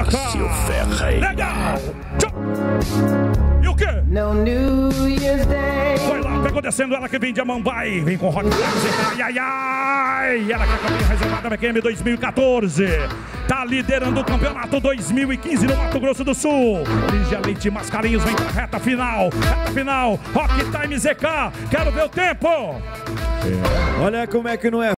Márcio Ferreira. Legal! E o quê? No New Year's Day. Foi lá, pegou descendo ela que vem de Amambai. Vem com Rock Ai, ai, ai. Ela que é a campeã reservada BQM 2014. Tá liderando o campeonato 2015 no Mato Grosso do Sul. Lígia Leite Mascarinhos vem pra reta final. Reta final. Rock Time ZK. Quero ver o tempo. Olha como é que não é